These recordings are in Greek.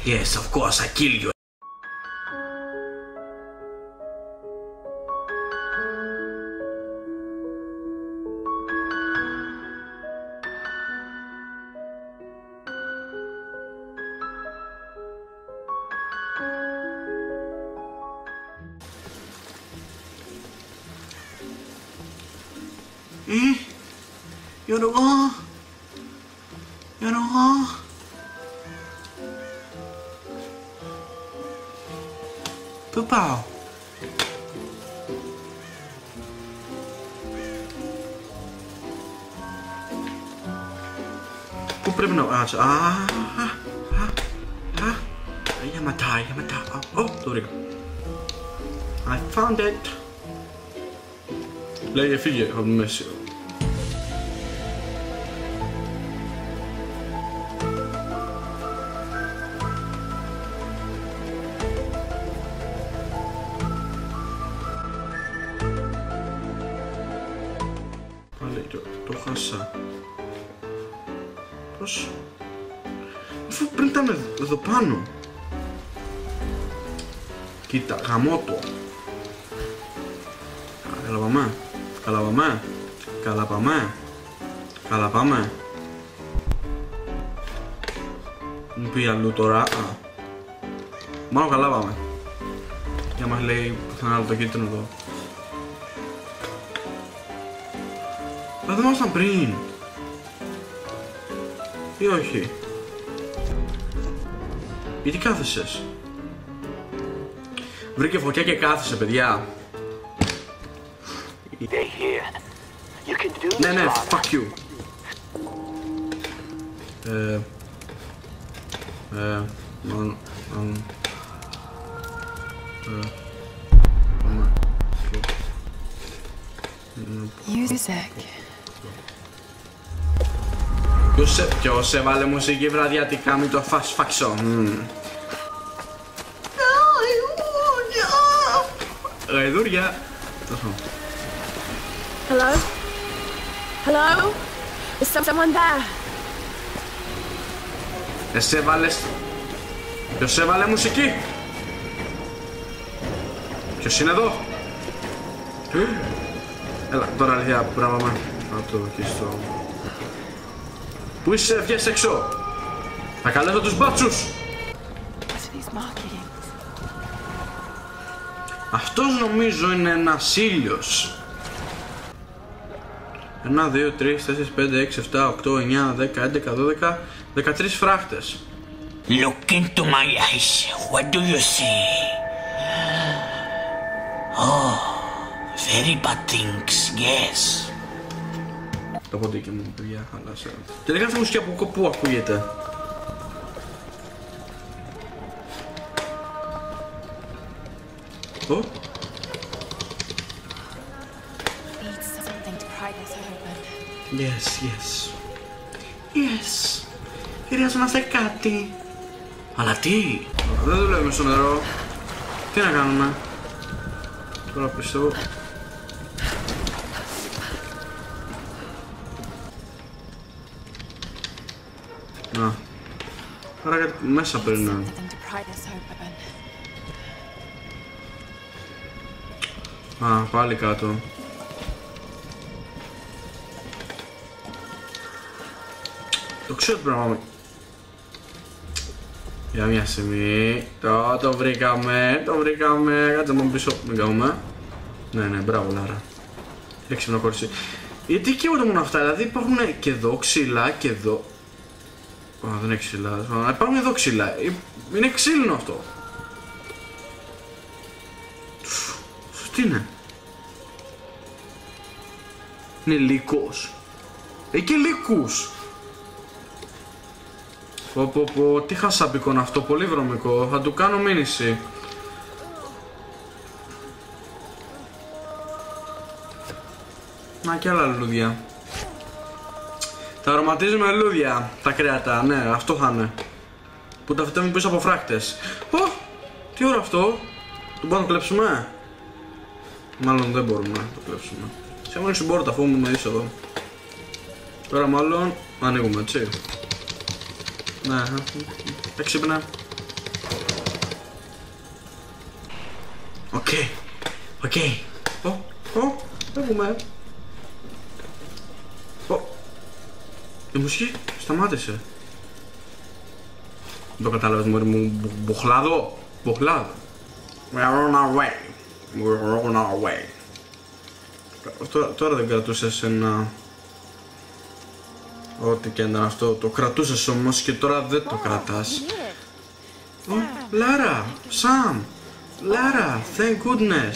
Yes, of course, I kill you. Γιώργο. Πού πάω? Πού πρέπει να... Για μετά. Το βρήκα. I found it. Λέγε, φύγε από τη μέση. Πάλι το χάσα. Πώς? Αφού πριν ήταν εδώ πάνω. Κοίτα, γαμώ το. Καλά πάμε. Μου πει αλλού τώρα. Μόνο καλά πάμε. Για μας λέει πουθενά άλλο το κίτρινο εδώ. Δεν ήμασταν πριν. Ή όχι? Γιατί κάθεσες? Βρήκε φωτιά και κάθεσε, παιδιά. Ναι, fuck you. Ποιος έβαλε μουσική βραδιάτικα, μην το φάξω. Γαϊδούρια. Hello? Hello? Is someone there? Ποιος έβαλε μουσική? Ποιος είναι εδώ? Έλα, τώρα αλήθεια πράγμα. Να το εκεί στο... Πού είσαι, βγες έξω! Θα καλέσω τους μπάτσους! Αυτός νομίζω είναι ένας ήλιος. 1, 2, 3, 4, 5, 6, 7, 8, 9, 10, 11, 12, 13 φράχτες. Look into my eyes. What do you see? Oh, very bad things, yes. Το ποντίκι μου, παιδιά, χάλασα. Και δεν κάθε μουσική από πού ακούγεται? Ω. Yes. Χρειάζομαστε κάτι. Αλλά τι? Δεν δουλεύουμε στο νερό. Τι να κάνουμε? Τώρα πιστεύω... Να. Άρα κάτι μέσα πρέπει να... Α, πάλι κάτω. Το ξέρω τι πράγμα. Για μια στιγμή. Το βρήκαμε. Κάτσε μόνο πίσω. Μην κάνουμε. Ναι, μπράβο Λάρα. Έξυπνο κορίτσι. Γιατί καίγονται μόνο αυτά, δηλαδή υπάρχουν και εδώ ξύλα και εδώ. Δεν είναι ξύλα. Υπάρχουν εδώ ξύλα. Είναι ξύλινο αυτό. Τι είναι? Είναι λύκος. Έχει και λύκους. Πω, τι χασάπικο είναι αυτό, πολύ βρωμικό. Θα του κάνω μήνυση. Να και άλλα λουλούδια. Τα αρωματίζουμε λουλούδια, τα κρέατα, ναι, αυτό θα είναι. Που τα φυτεύουμε πίσω από φράκτες. Τι ωραίο αυτό. Το μπορούμε να το κλέψουμε? Μάλλον δεν μπορούμε να το κλέψουμε. Σε μόνο συμπόρτα αφού μου δεις εδώ. Τώρα μάλλον ανοίγουμε, έτσι. Ναι, έξυπνα. Οκ. Οκ. Φεύγουμε. Η μουσική σταμάτησε. Δεν το κατάλαβες μωρί μου. Μποχλάδο. Μποχλάδο. We are on our way. We are on our way. Τώρα δεν κρατούσες ένα... Ό,τι και ήταν αυτό. Το κρατούσες όμως και τώρα δεν το κρατάς. Λάρα. Σαμ. Λάρα. Thank goodness.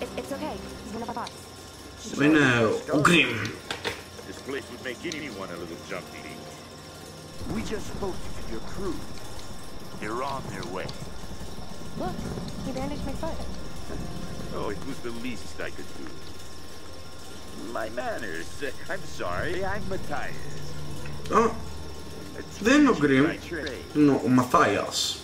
Είναι ο Γκριμ. Place would make anyone a little jumpy. We just spoke to your crew. They're on their way. Look, he bandaged my foot. Oh, it was the least I could do. My manners. I'm sorry. I'm Matthias. Oh, δεν είναι ο Γκριμ. Είναι ο Μαθάιας.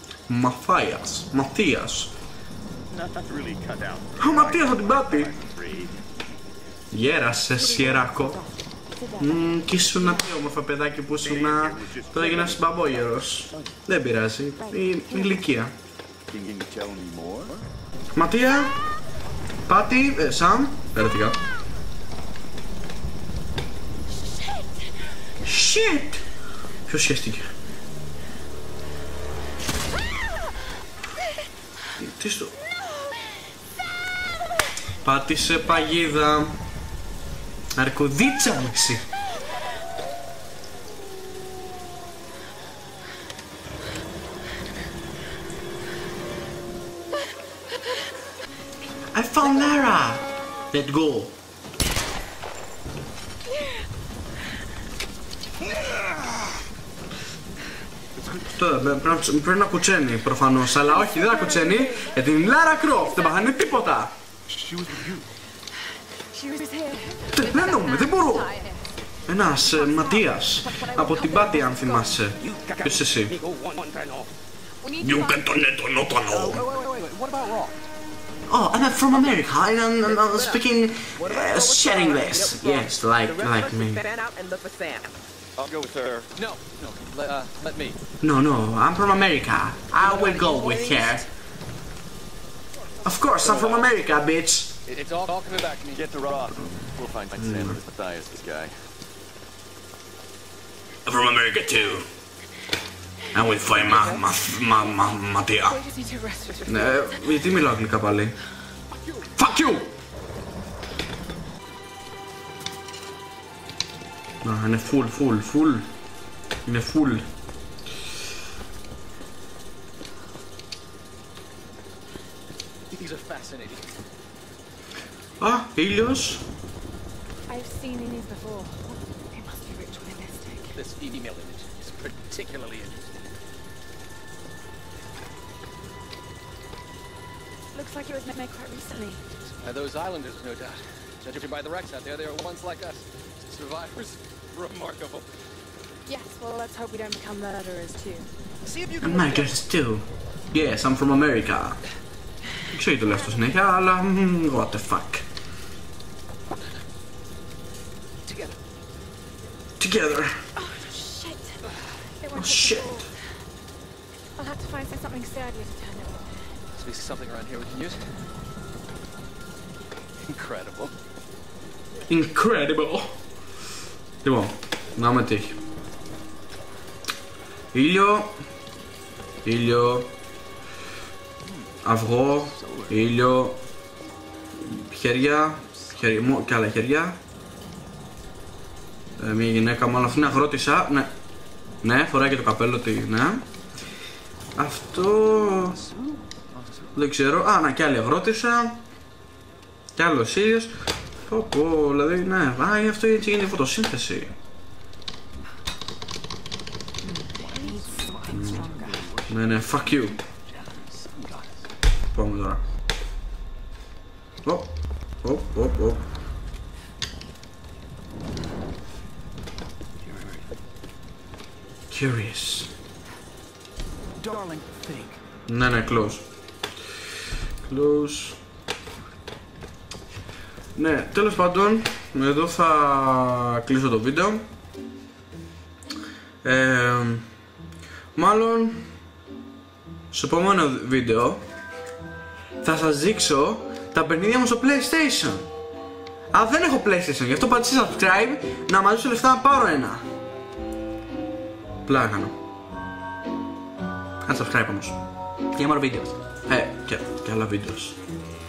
Ματθίας. Not really cut out. Ο Ματθίας από την Πάτη. Γέρασε, Σιεράκο. Κι ήσουν τι όμορφα παιδάκι που ήσουν. Τώρα έγινας μπαμπόγερος. Δεν πειράζει. Η ηλικία. Ματία. Πάτη. Σαμ. Πέρα κάτω. Shit. Ποιος σχέστηκε? Τι στο... Πάτησε παγίδα. Αρκουδίτσα μου εσύ. I found Lara. Let's go. Τώρα πρέπει να κουτσένει προφανώς, αλλά όχι, δεν θα κουτσένει γιατί είναι Lara Croft, δεν πάθανε τίποτα. Τρελαίνομαι, δεν μπορώ. Ένας Ματίας από την Πάτη, αν θυμάσαι. Ποιος εσύ? Oh, I'm from America and I'm speaking sharing this. Yes, like me. I'll go with her. No, let me. No, I'm from America. I will go with her. Of course, I'm from America, bitch. It's all coming back to me. Get to Rob. We'll find Sam with Matthias, this guy. I'm from America too. I will find Ματία. Ναι, γιατί μιλάω αγγλικά πάλι? Fuck you! Να, είναι full. Είναι full. These are fascinating. Α, ήλιος. I've seen these before. They must be ritualistic. This female image is particularly interesting. Looks like it was made quite recently. Those islanders, no doubt. Judging by the wrecks out there, they are ones like us. Survivors. Remarkable. Yes, well, let's hope we don't become murderers too. See if you can. Americans too. Yes, I'm from America. Δεν ξέρω τι το λέω στο συνέχεια, αλλά what the fuck. Together. Oh, shit. Oh, shit. I'll have to find something sturdier to turn it on. Must be something around here we can use. Incredible. Incredible. Λοιπόν, να με τύχει. Ήλιο. Αυγό. Ήλιο. Χέρια. Και άλλα χέρια. Μια γυναίκα, μάλλον αυτή είναι αγρότησα. Ναι. Ναι, φοράει και το καπέλο τη. Ναι. Αυτό... Δεν ξέρω. Α, να, και άλλη αγρότησα. Κι άλλος ήλιος. Πω, δηλαδή, ναι. Α, αυτό έτσι γίνεται η φωτοσύνθεση. Ναι, fuck you. Πάμε τώρα. Οπ. Curious. Ναι, close. Ναι, τέλος πάντων, εδώ θα κλείσω το βίντεο. Μάλλον στο επόμενο βίντεο θα σας δείξω τα παιχνίδια μου στο PlayStation. Α, δεν έχω PlayStation, γι' αυτό πατήστε subscribe να μαζέψω λεφτά να πάρω ένα. Πλάκα κάνω. Ένα subscribe όμως. Για more videos. Και άλλα videos.